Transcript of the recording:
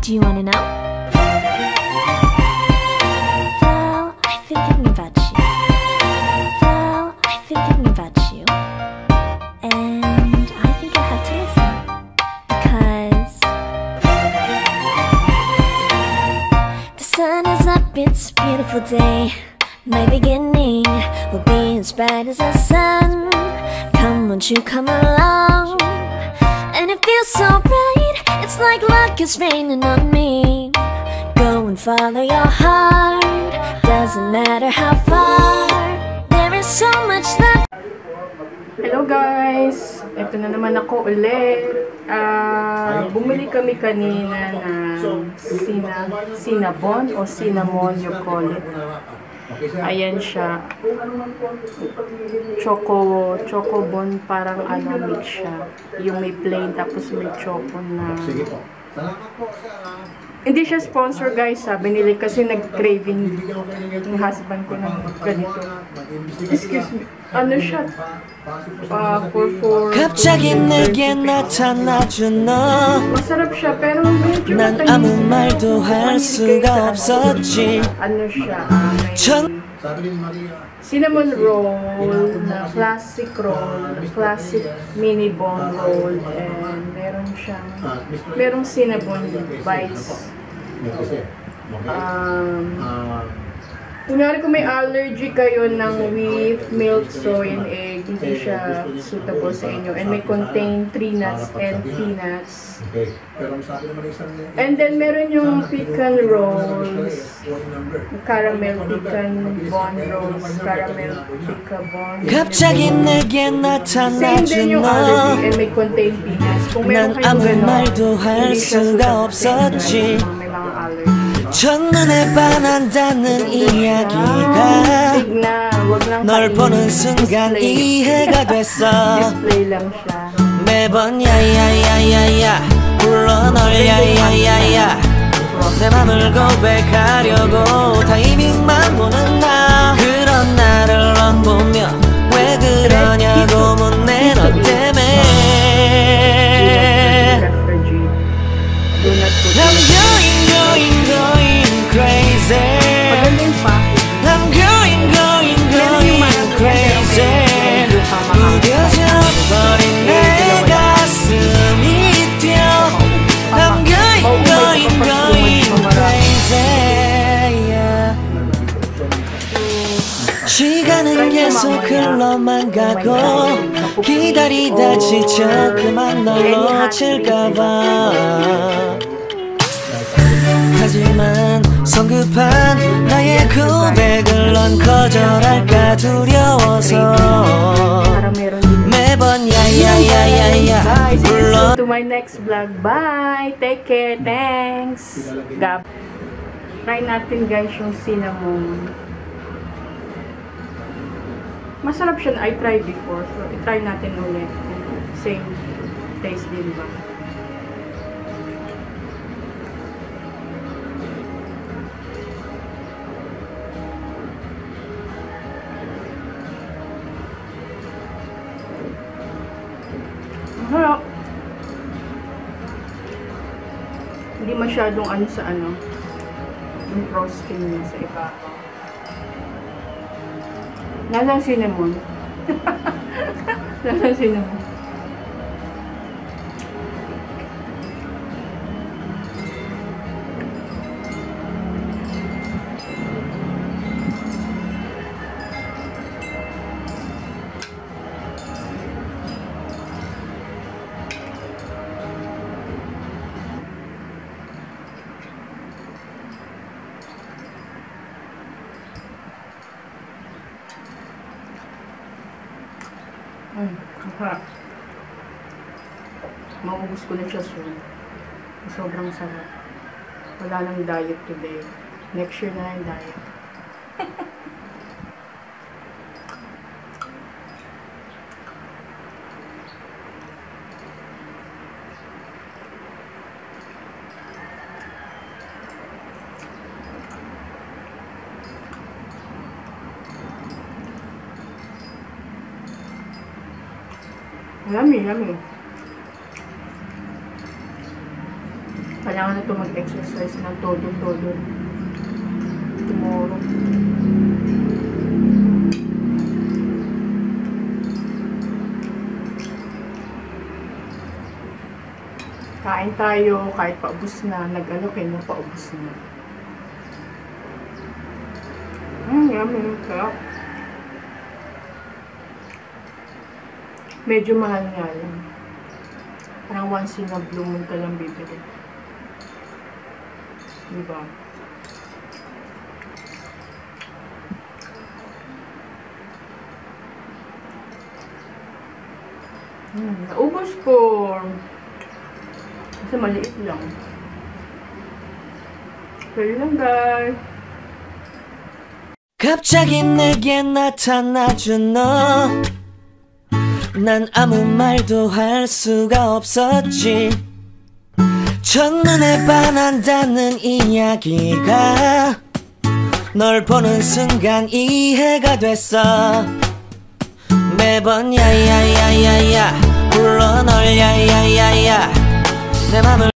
Do you wanna know? Well, I've been thinking about you. Well, I've been thinking about you. And I think you'll have to listen. Because the sun is up, it's a beautiful day. My beginning will be as bright as the sun. Come, won't you come along? And it feels so bright, it's like luck is raining on me. Go and follow your heart, doesn't matter how far. There is so much left. Hello guys! Ito na naman ako ulit. Bumili kami kanina ng cinnamon o cinnamon you call it. Ayan siya. Chocobon, parang ano mix siya. Yung may plain tapos may choco na. Hindi siya sponsor guys ha. Binili kasi nag-craving yung husband ko ng ganito. Excuse me. Ano siya? 갑자기 내게 나타나준 너 masarap siya pero medyo 난 아무 말도 할 수가 없었지 ano siya? Cinnamon roll na classic roll, classic mini bone roll, and merong cinnamon bites. Kunyari kung may allergy kayo ng wheat, milk, soy, and egg, hindi siya suitable sa inyo. And may contain tree nuts and peanuts. And then meron yung pecan rolls, caramel pecan bone rolls, caramel pecan bone. 갑자기 내게 Same din 나타나준 yung 너 allergy and may contain peanuts. Kung meron 난 kayong 아무 gano'n, 말도 할 hindi siya 수가 suitable sa inyo. 없었지 May mga allergy. 첫눈에 반한다는 이야기가 널 보는 순간 이해가 됐어 매번 야야야야야 불러 널 야야야야 내 맘을 고백하려고 타이밍만 보는 나 그런 나를 넌 보며 왜 그러냐고 묻네 너 때문에 going crazy. I'm going crazy. 무뎌져 버린 내 가슴이 뛰어. I'm going crazy. Yeah. 시간은 계속 흘러만 가고 기다리다 지쳐 그만 널 놓칠까봐. 하지만 성급한 나의 고백을 넌 거절할까 두려워서 매번 야야야야야 불러. To my next vlog. Bye! Take care. Thanks! Gab. Try natin guys yung cinnamon. Masarap siya. I tried before. So, i-try natin ulit. Same taste din ba? Harap. Hindi masyadong ano sa ano yung frosting niya sa ibabaw. Lasang cinnamon. Lasang cinnamon. Sarap. Maubos ko na siya soon. Sobrang sarap. Wala nang diet today. Next year na yung diet. Yummy, yummy. kailangan na ito mag-exercise ng todo-todo tomorrow. Kain tayo kahit paubos na. Nag-ano kayo na paubos na. Yummy. Kaya medyo mahal nga lang. Parang once in a blue moon ka lang bibili. Diba? Naubos ko. Kasi maliit lang. So yun lang guys. 갑자기 내게 나타나준 너 난 아무 말도 할 수가 없었지 첫눈에 반한다는 이야기가 널 보는 순간 이해가 됐어 매번 야야야야야 불러 널 야야야야 내 맘을